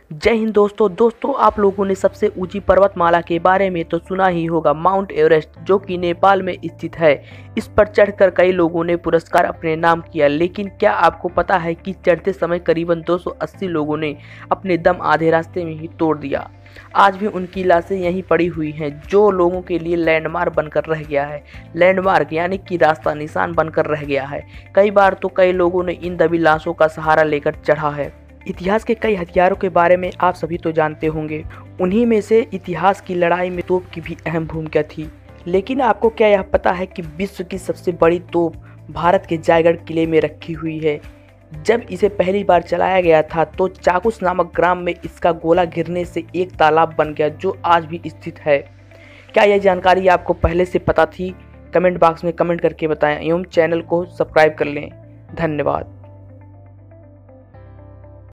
जय हिंद दोस्तों आप लोगों ने सबसे ऊंची पर्वतमाला के बारे में तो सुना ही होगा, माउंट एवरेस्ट, जो कि नेपाल में स्थित है। इस पर चढ़कर कई लोगों ने पुरस्कार अपने नाम किया, लेकिन क्या आपको पता है कि चढ़ते समय करीबन 280 लोगों ने अपने दम आधे रास्ते में ही तोड़ दिया। आज भी उनकी लाशें यहीं पड़ी हुई हैं, जो लोगों के लिए लैंडमार्क बनकर रह गया है। लैंडमार्क यानी कि रास्ता निशान बनकर रह गया है। कई बार तो कई लोगों ने इन दबी लाशों का सहारा लेकर चढ़ा है। इतिहास के कई हथियारों के बारे में आप सभी तो जानते होंगे। उन्हीं में से इतिहास की लड़ाई में तोप की भी अहम भूमिका थी। लेकिन आपको क्या यह पता है कि विश्व की सबसे बड़ी तोप भारत के जयगढ़ किले में रखी हुई है। जब इसे पहली बार चलाया गया था तो चाकुस नामक ग्राम में इसका गोला गिरने से एक तालाब बन गया, जो आज भी स्थित है। क्या यह जानकारी आपको पहले से पता थी? कमेंट बॉक्स में कमेंट करके बताएं एवं चैनल को सब्सक्राइब कर लें। धन्यवाद।